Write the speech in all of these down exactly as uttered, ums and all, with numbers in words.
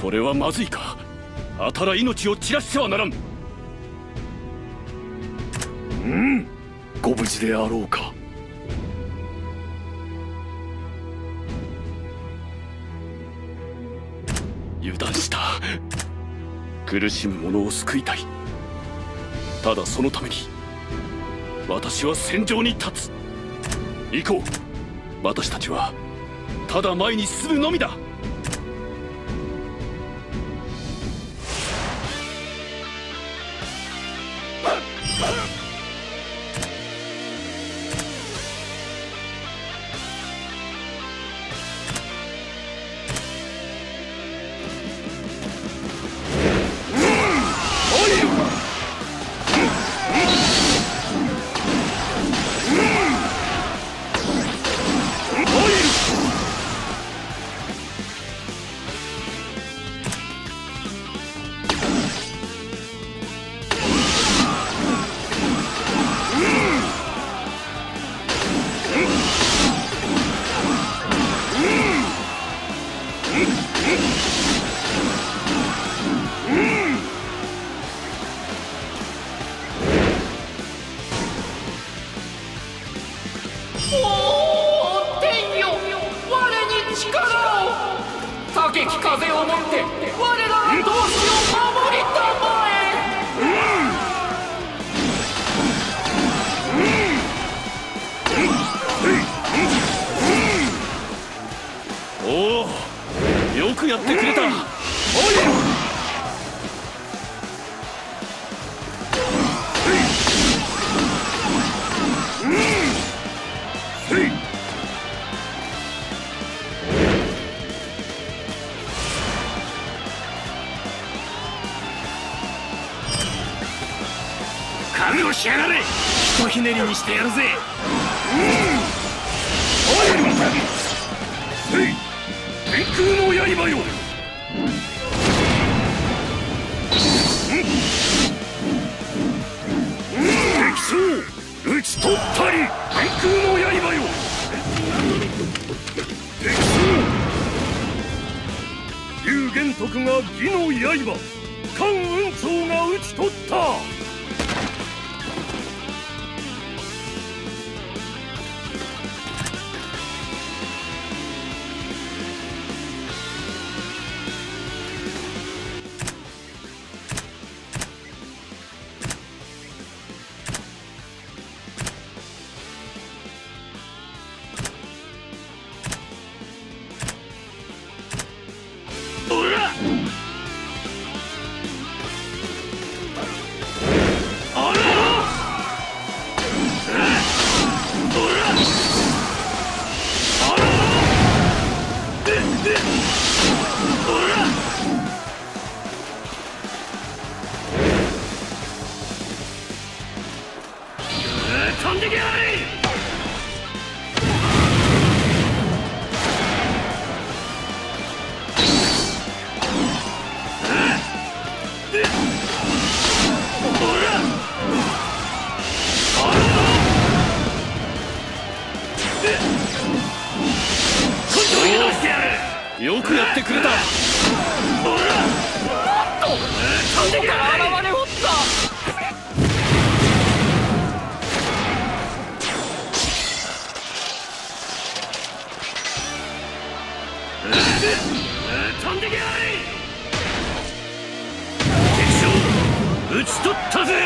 これはまずいか。あたら命を散らしてはならん。うん、ご無事であろうか。油断した。苦しむ者を救いたい。ただそのために私は戦場に立つ。行こう。私たちはただ前に進むのみだ。よくやってくれた。おい！覚悟しやがれ。ひとひねりにしてやるぜ。おい！天空の刃よ。敵将討ち取ったり。天空の刃よ。敵将龍玄徳が義の刃、関雲長が討ち取った。飛んできやがれ。よくやってくれた。飛んできやがれ。現れおった。飛んできやがれ。敵将討ち取ったぜ。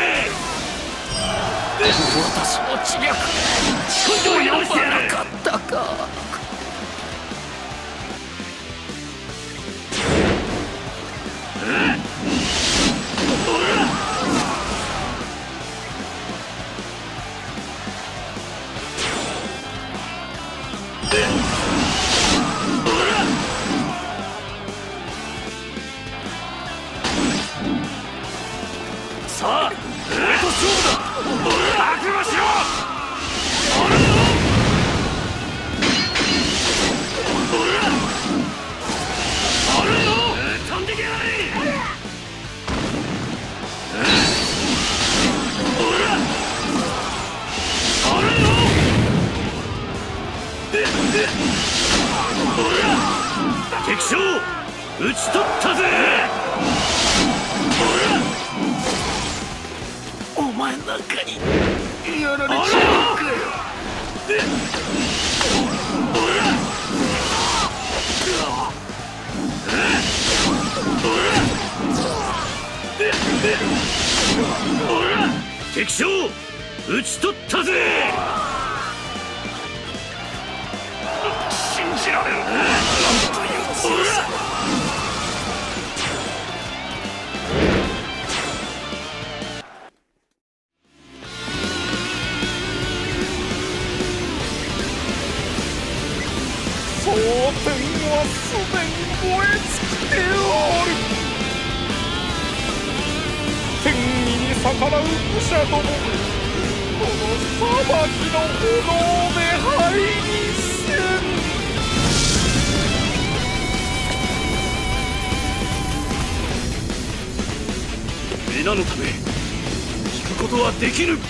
私の知略今度は直してやる。なかったか。さあ、俺と勝負だ。覚悟しろ。飛んできやがれ。敵将討ち取ったぜ。 お前なんかにやられちゃうかよ。 敵将討ち取ったぜ。 信じられる。なんという強さ。 蒼天はすでに燃え尽きておる。天意に逆らう武者ども、この裁きの炎で灰にせん。 皆のため引くことはできぬ。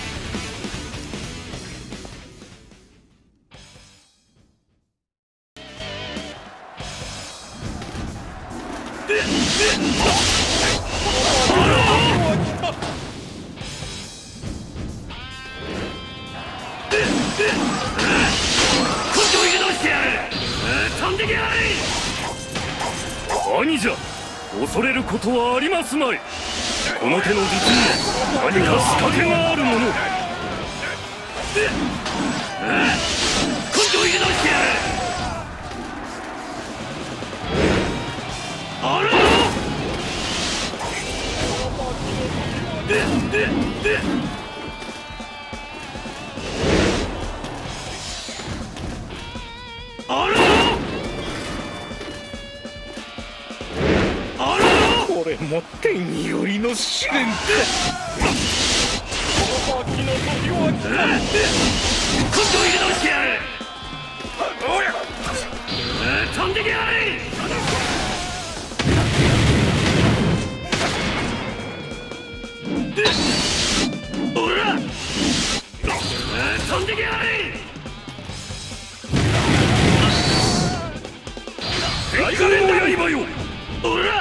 兄じゃ、恐れることはありますまい。この手の術に何か仕掛けがあるもの。今度入れ直してやる。あらででであらこれも天よりの試練か。裁きの時は来た。 今度入れ直してやる。おや飛んでけやれ。おら飛んでけやれ。天下連の刃よ。おら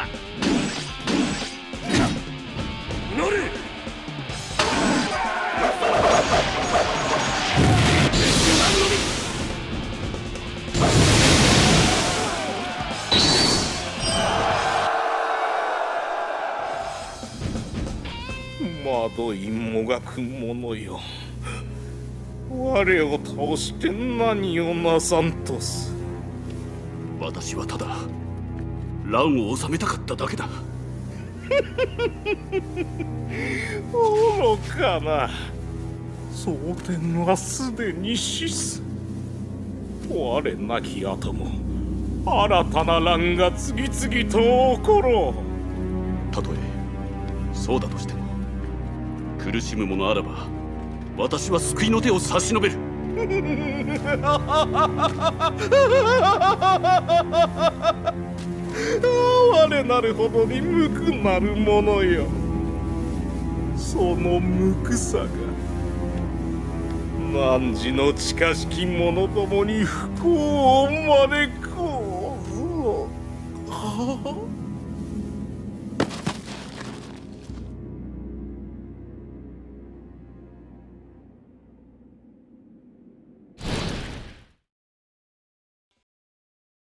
乗れ。 窓いもがく者よ、我を倒して何をなさんとす。 私はただ乱を収めたかっただけだ。 愚かな。蒼天はすでに死す。我なき後も新たな乱が次々と起ころう。 たとえそうだとしても、苦しむ者あらば私は救いの手を差し伸べる。 哀れなるほどに無垢なるものよ。その無垢さが汝の近しき者どもに不幸を招こう。はあ